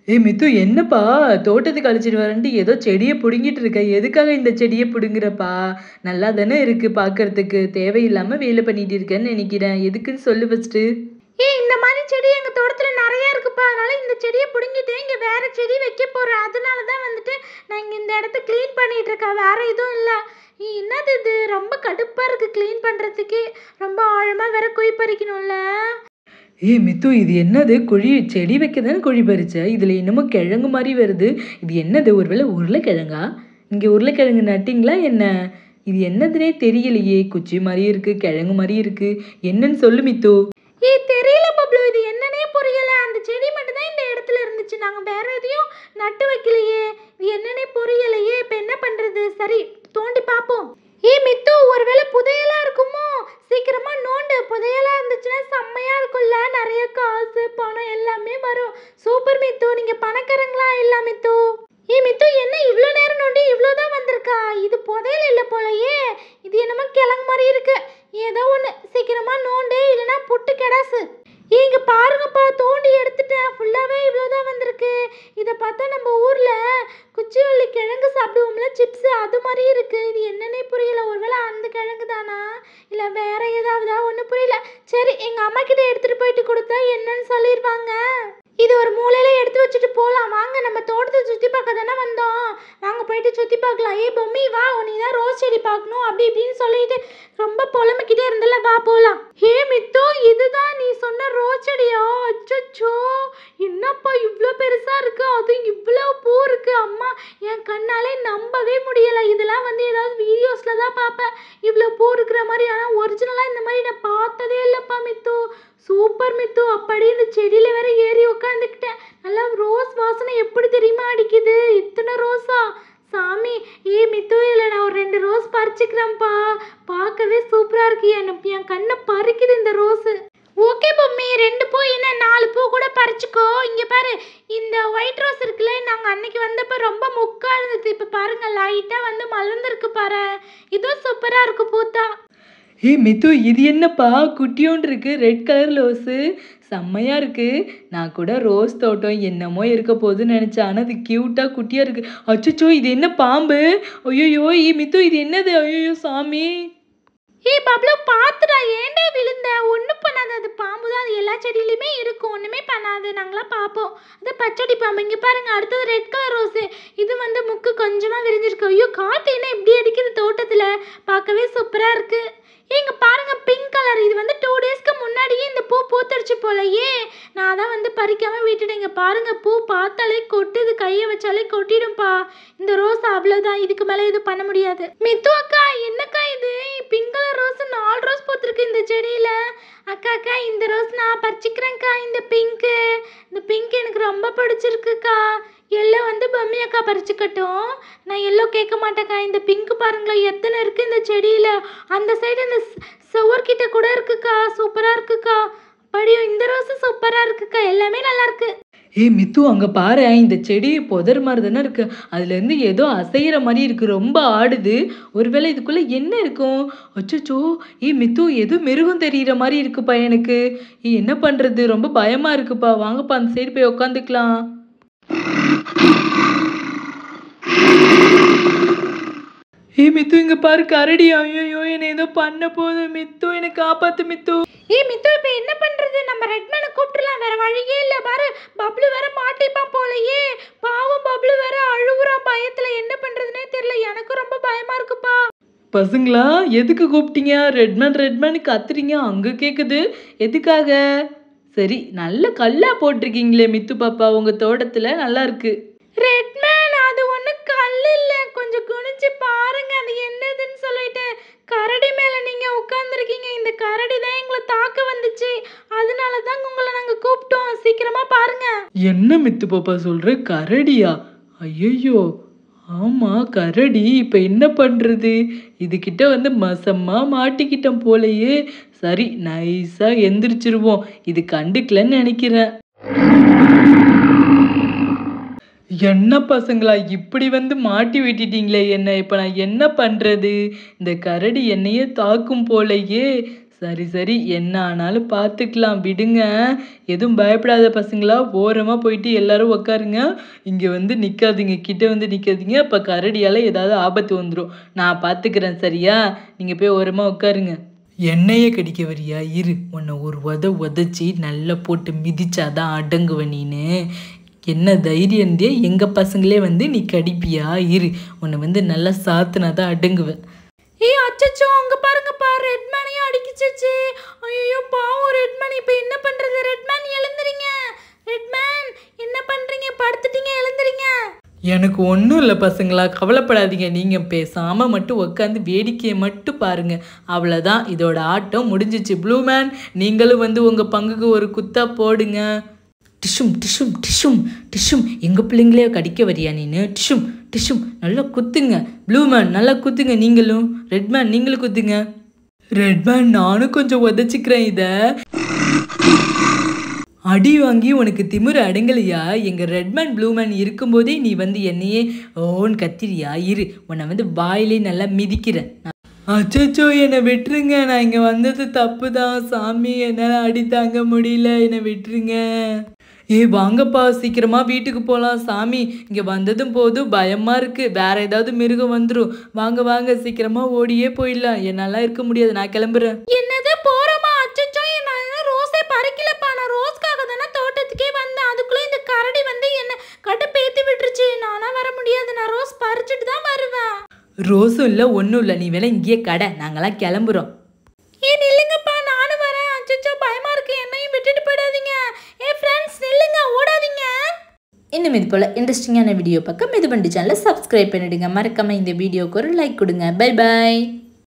ஏய் மித்து என்னப்பா தோட்டத்துக்கு அழைச்சிட்டு வரேன்ட்டு ஏதோ செடியை பிடுங்கிட்டு இருக்க. எதுக்காக இந்த செடியை பிடுங்குறப்பா? நல்லா தானே இருக்கு பார்க்கறதுக்கு. தேவையில்லாம வேலை பண்ணிட்டு இருக்கேன்னு நினைக்கிறேன். எதுக்குன்னு சொல்லு ஃபர்ஸ்ட்டு. இந்த மாதிரி செடி எங்க தோட்டத்துல நிறைய இருக்குப்பா. அதனால இந்த செடியை பிடுங்கிட்டு இங்க வேற செடி வைக்க போறேன். அதனால தான் வந்துட்டு நான் இங்க இந்த இடத்த க்ளீன் பண்ணிட்டு இருக்கேன். வேற எதுவும் இல்லை. என்னது இது? ரொம்ப கடுப்பா இருக்கு க்ளீன் பண்றதுக்கு. ரொம்ப ஆழமா வேற குழி பறிக்கணும்ல. ஏய் மித்து இது என்னது? குழி செடி வைக்க தானே குழி பறிச்ச. இதுல என்னமோ கிழங்கு மாதிரி வருது. இது என்னது? ஒருவேளை உருளைக்கிழங்கா? இங்க உருளைக்கிழங்கு நட்டிங்களா என்ன? இது என்னதுன்னே தெரியலையே. குச்சி மாதிரி இருக்கு, கிழங்கு மாதிரி இருக்கு. என்னன்னு சொல்லு மித்து. தெரியல பப்ளு, இது என்னன்னே புரியல. அந்த செடி மட்டும் தான் இந்த இடத்துல இருந்துச்சு. நாங்க வேற எதையும் நட்டு வைக்கலையே. இது என்னன்னே புரியலையே. இப்ப என்ன பண்றது? சரி, தோண்டி பாப்போம். மித்து, ஒருவேளை புதையலா இருக்குமோ? சீக்கிரமா நோண்டு. புதையலா இருந்துச்சுன்னா செம்மையா இருக்கும்ல. நிறைய காசு பணம் எல்லாமே வரும். சூப்பர் மித்து, நீங்க பணக்காரங்களா இல்ல மித்து? மித்து, என்ன இவ்வளோ நேரம் நோண்டி இவ்வளோதான் வந்திருக்கா? இது புதையல் இல்லை போலயே. இது என்னமோ கிழங்கு மாதிரி இருக்கு. ஏதோ ஒன்று, சீக்கிரமா நோண்டு, இல்லைன்னா புட்டு கெடாசு. இங்க பாருங்கப்பா, தோண்டி எடுத்துட்டேன். ஃபுல்லாவே இவ்வளோதான் வந்திருக்கு. இதை பார்த்தா நம்ம ஊர்ல குச்சிவள்ளி கிழங்கு சாப்பிடுவோம்ல, சிப்ஸ், அது மாதிரி இருக்கு. இது என்னன்னே புரியல. ஒருவேளை அந்த கிழங்கு தானா, இல்லை வேற ஏதாவதா? ஒன்றும் புரியல. சரி, எங்க அம்மா கிட்ட எடுத்துட்டு போயிட்டு கொடுத்தா என்னன்னு சொல்லிடுவாங்க. இது ஒரு மூலையில எடுத்து வச்சுட்டு போகலாம். வாங்க, நம்ம தோட்டத்தை சுற்றி பார்க்க தானே வந்தோம். வாங்க போயிட்டு சுற்றி பார்க்கலாம். பொம்மி வா, நீ தான் ரோஸ் செடி பார்க்கணும் அப்படி இப்படின்னு சொல்லிட்டு ரொம்ப புலம்பிக்கிட்டே இருந்தல. வா போகலாம். மித்து, இதுதான் நீ சொன்ன ரோஸ் செடியா? அச்சோ, என்னப்பா இவ்வளோ பெருசா இருக்கு, அதுவும் இவ்வளோ பூ இருக்கு. அம்மா, என் கண்ணாலே நம்பவே முடியல. இதெல்லாம் வந்து ஏதாவது வீடியோஸ்ல தான் பார்ப்பேன் இவ்வளோ பூ இருக்கிற மாதிரி. ஆனால் ஒரிஜினலாக இந்த மாதிரி நான் பார்த்ததே இல்லைப்பா மித்து. சூப்பர் மித்து. அப்படி இந்த செடியில வேற ஏறி உட்காந்துக்கிட்டேன். நல்லா ரோஸ் வாசனை எப்படி தெரியுமா அடிக்குது? இத்தனை ரோஸா சாமி. மித்து, இதில் நான் ஒரு 2 ரோஸ் பறிச்சுக்கிறேன்ப்பா. பார்க்கவே சூப்பரா இருக்கு. என் கண்ணை பறிக்குது இந்த ரோஸு. ஓகே பொம்மி, 2 பூ என்ன 4 பூ கூட பறிச்சுக்கோ. இங்க பாரு, இந்த ஒயிட் ரோஸ் இருக்குல்ல, நாங்கள் அன்னைக்கு வந்தப்ப ரொம்ப முக்கா இருந்தது. இப்போ பாருங்க, லைட்டா வந்து மலர்ந்துருக்கு பாரு. இதுவும் சூப்பரா இருக்கு பூத்தா. மித்து இது என்னப்பா குட்டியோண்டு இருக்கு? ரெட் கலர் ரோஸு செம்மையா இருக்கு. நான் கூட ரோஸ் தோட்டம் என்னமோ இருக்க போகுதுன்னு நினைச்சேன். ஆனால் அது கியூட்டா குட்டியா இருக்கு. அச்சோ, இது என்ன பாம்பு? ஐயோ மித்து இது என்னது? ஐயோ சாமி. பப்ளு, பார்த்துடா, ஏன்டா விழுந்த? ஒன்றும் பண்ணாது. அது பாம்பு தான். அது எல்லா செடியிலையுமே இருக்கும். ஒன்றுமே பண்ணாது. நாங்களாம் பார்ப்போம். அது பச்சடி பாம்பு. இங்கே பாருங்க, அடுத்தது ரெட் கலர் ரோஸு. இது வந்து முக்கு கொஞ்சமாக விரிஞ்சிருக்கு. ஐயோ, காற்று என்ன இப்படி அடிக்குது தோட்டத்தில்? பார்க்கவே சூப்பராக இருக்கு. இங்க பாருங்க, பிங்க் கலர். இது வந்து 2 டேஸ்க்கு முன்னாடியே இந்த பூ பூத்துருச்சு போலயே. நான் தான் வந்து பறிக்காம விட்டுட்டேன். இங்க பாருங்க, பூ பார்த்தாலே கொட்டுது. கையை வச்சாலே கொட்டிடும்பா. இந்த ரோஸ் அவ்வளவுதான். இதுக்கு மேல எதுவும் பண்ண முடியாது. மித்து அக்கா, என்னக்கா இது? பிங்க் கலர் ரோஸ் 4 ரோஸ் பூத்துருக்கு இந்த செடியில. அக்கா, இந்த ரோஸ் நான் பறிச்சுக்கிறேன்க்கா. இந்த பிங்க் எனக்கு ரொம்ப பிடிச்சிருக்குக்கா. எல்லோ வந்து பொம்மி அக்கா பறிச்சுக்கட்டும். நான் எல்லோ கேட்க மாட்டேக்கா. இந்த பிங்க் பாருங்களேன், எத்தனை இருக்கு இந்த செடியில. அந்த சைடு இந்த சுவர்கிட்ட கூட இருக்குக்கா. சூப்பரா இருக்குக்கா. படியும் இந்த ரோஸ் சூப்பரா இருக்குக்கா. எல்லாமே நல்லா இருக்கு. மித்து அங்கே பாரு, இந்த செடி புதர் மாதிரி தானே இருக்கு. அதுலேருந்து ஏதோ அசைகிற மாதிரி இருக்கு. ரொம்ப ஆடுது. ஒருவேளை இதுக்குள்ளே என்ன இருக்கும்? அச்சோ, மித்து ஏதோ மிருகம் தெரிகிற மாதிரி இருக்குப்பா எனக்கு. என்ன பண்ணுறது? ரொம்ப பயமாக இருக்குப்பா. வாங்கப்பா அந்த சைடு போய் உக்காந்துக்கலாம். மித்து இங்க பாரு, கரடி. ஐயோ, என்ன ஏதோ பண்ண போகுது. மித்து, என்னை காப்பாத்து மித்து. மித்து, இப்ப என்ன பண்றது? நம்ம ரெட்மேனை கூப்பிட்டுலாம், வேற வழியே இல்ல. பாரு, பப்ளு வேற மாட்டிப்பான் போலயே. பாவம், பப்ளு வேற அழுகுறான் பயத்துல. என்ன பண்றதுனே தெரியல. எனக்கு ரொம்ப பயமா இருக்குப்பா. பசங்களா, எதுக்கு கூப்பிட்டீங்க? ரெட்மேன் கத்துறீங்க, அங்க கேக்குது. எதுக்காக? சரி, நல்ல கல்லா போட்டிருக்கீங்களே மித்து பாப்பா, உங்க தோட்டத்துல நல்லா இருக்கு. ரெட்மேன், அது ஒன்றும் கல் இல்லை. கொஞ்சம் குனிஞ்சு பாருங்க, அது என்னதுன்னு சொல்லிட்டு. கரடி மேலே நீங்கள் உட்காந்துருக்கீங்க. இந்த கரடி தான் எங்களை தாக்க வந்துச்சு. அதனால தான் உங்களை நாங்கள் கூப்பிட்டோம். சீக்கிரமாக பாருங்க. என்ன மித்து பாப்பா சொல்ற? கரடியா? ஐயோ, ஆமா கரடி. இப்போ என்ன பண்ணுறது? இதுகிட்ட வந்து மசமா மாட்டிக்கிட்டோம் போலையே. சரி, நைஸாக எந்திரிச்சிருவோம். இது கண்டுக்கலன்னு நினைக்கிறேன். என்ன பசங்களா, இப்படி வந்து மாட்டி விட்டுட்டீங்களே என்ன? இப்போ நான் என்ன பண்ணுறது? இந்த கரடி என்னையே தாக்கும் போலையே. சரி சரி, என்ன ஆனாலும் பார்த்துக்கலாம் விடுங்க. எதுவும் பயப்படாத பசங்களா, ஓரமா போயிட்டு எல்லாரும் உட்காருங்க. இங்க வந்து நிக்காதீங்க, கிட்ட வந்து நிக்காதீங்க. அப்ப கரடியால ஏதாவது ஆபத்து வந்துரும். நான் பார்த்துக்கிறேன் சரியா? நீங்க போய் ஓரமா உட்காருங்க. எண்ணெயே கடிக்க வரியா? இரு, உன்னை ஒரு உதச்சி நல்லா போட்டு மிதிச்சாதான் அடங்குவ நீனு. என்ன தைரியம் இருந்தே எங்க பசங்களே வந்து நீ கடிப்பியா? இரு, உன்னை வந்து நல்லா சாத்துனாதான் அடங்குவேன். ஏய் அச்சச்சோ, அங்க பாருங்கப்பா, ரெட்மேனையும் அடிக்கிச்சு. ஐயோ பாவம் ரெட்மேன், இப்போ என்ன பண்றது? ரெட்மேன் எழுந்துறீங்க. ரெட்மேன் என்ன பண்றீங்க? படுத்துட்டீங்க, எழுந்துறீங்க. எனக்கு ஒன்றும் இல்லை பசங்களா, கவலைப்படாதீங்க. நீங்கள் பேசாமல் மட்டும் உட்காந்து வேடிக்கையை மட்டும் பாருங்கள். அவ்வளோதான், இதோட ஆட்டம் முடிஞ்சிச்சு. ப்ளூ மேன், நீங்களும் வந்து உங்கள் பங்குக்கு ஒரு குத்தா போடுங்க. டிஷும் டிஷும் டிஷும் டிஷும், எங்கள் பிள்ளைங்களே கடிக்க வரியா நீனு? டிஷும் டிஷும், நல்லா குத்துங்க. ப்ளூ மேன் நல்லா குத்துங்க. நீங்களும் ரெட்மேன் நீங்களும் குத்துங்க. ரெட்மேன், நானும் கொஞ்சம் உதச்சிக்கிறேன். இதை அடி வாங்கி உனக்கு திமிரு அடங்கலையா? எங்கள் ரெட்மேன் ப்ளூமேன் இருக்கும்போதே நீ வந்து என்னையே ஓன்னு கத்திரியா? இரு, உன்னை வந்து வாயிலே நல்லா மிதிக்கிறேன். அச்சோ, என்னை விட்டுருங்க. நான் இங்கே வந்தது தப்பு தான் சாமி. என்னால் அடி தாங்க முடியல, என்னை விட்டுருங்க. வாங்கப்பா, சீக்கிரமா வீட்டுக்கு போகலாம் சாமி. இங்கே வந்ததும் போதும் பயமாக இருக்குது. வேற ஏதாவது மிருகம் வந்துடும். வாங்க வாங்க, சீக்கிரமா ஓடியே போயிடலாம். என்னால் இருக்க முடியாது, நான் கிளம்புறேன். என்னது போறோமா? அச்சச்சோ, நான் ரோஸே பறிக்கலப்பா. நான் ரோஸ்க்காக தானே தோட்டத்துக்கே வந்தேன். அதுக்குள்ள இந்த கரடி வந்து என்ன கடுப்பேத்தி விட்டுருச்சு. நானா வர முடியாது, நான் ரோஸ் பறிச்சுட்டு தான் வருவேன். ரோஸும் இல்லை, ஒன்றும் இல்லை. நீ வேலை இங்கேயே கடை, நாங்களாம் கிளம்புறோம். நில்லுங்கப்பா, நானும் வரேன். அச்சச்சோ பயமா இருக்கு, என்னையும் விட்டுட்டு போயிடாதீங்க. ஃப்ரெண்ட்ஸ் நில்லுங்க, ஓடாதீங்க. இன்னும் இது போல் இன்ட்ரெஸ்டிங்கான வீடியோ பார்க்க மிது பண்டி சேனலை சப்ஸ்கிரைப் பண்ணிடுங்க. மறக்காமல் இந்த வீடியோக்கு ஒரு லைக் கொடுங்க. பை பாய்.